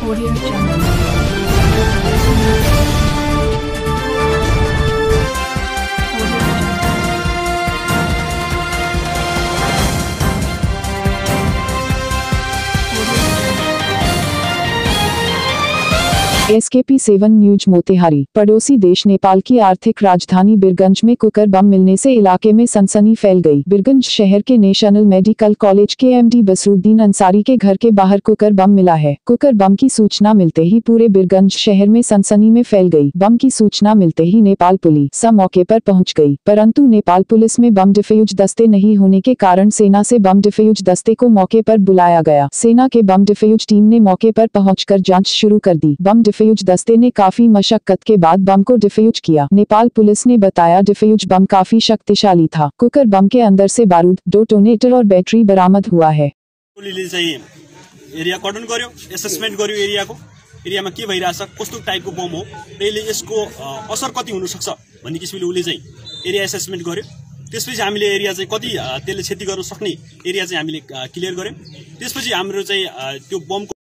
Audio Jungle. SKP 7 news Motihari. पड़ोसी देश नेपाल की आर्थिक राजधानी बिरगंज में कुकर बम मिलने से इलाके में सनसनी फैल गई। बिरगंज शहर के नेशनल मेडिकल कॉलेज के MD बसरुद्दीन अंसारी के घर के बाहर कुकर बम मिला है। कुकर बम की सूचना मिलते ही पूरे बिरगंज शहर में सनसनी में फैल गई। बम की सूचना मिलते ही नेपाल पुलिस मौके पर पहुंच गई, परंतु नेपाल पुलिस में बम डिफ्यूज दस्ते नहीं होने के कारण सेना से बम डिफ्यूज दस्ते को मौके पर बुलाया गया। सेना के बम डिफ्यूज टीम ने मौके पर पहुंचकर जांच शुरू कर दी। बम डिफ्यूज दस्ते ने काफी मशक्कत के बाद बम को डिफ्यूज किया। नेपाल पुलिस ने बताया डिफ्यूज बम काफी शक्तिशाली था। कुकर बम के अंदर से बारूद, डेटोनेटर और बैटरी बरामद हुआ है। एरिया कर्डन गर्यो, एसेसमेन्ट गर्यो एरियामा के भइरहेछ, कस्तो टाइपको बम हो, त्यसले यसको असर कति हुन सक्छ भन्ने किसिमले उले चाहिँ एरिया एसेसमेन्ट गर्यो। त्यसपछि हामीले एरिया चाहिँ कति त्यसले क्षति गर्न सक्ने एरिया चाहिँ हामीले क्लियर गर्यौं। त्यसपछि हाम्रो चाहिँ त्यो बमको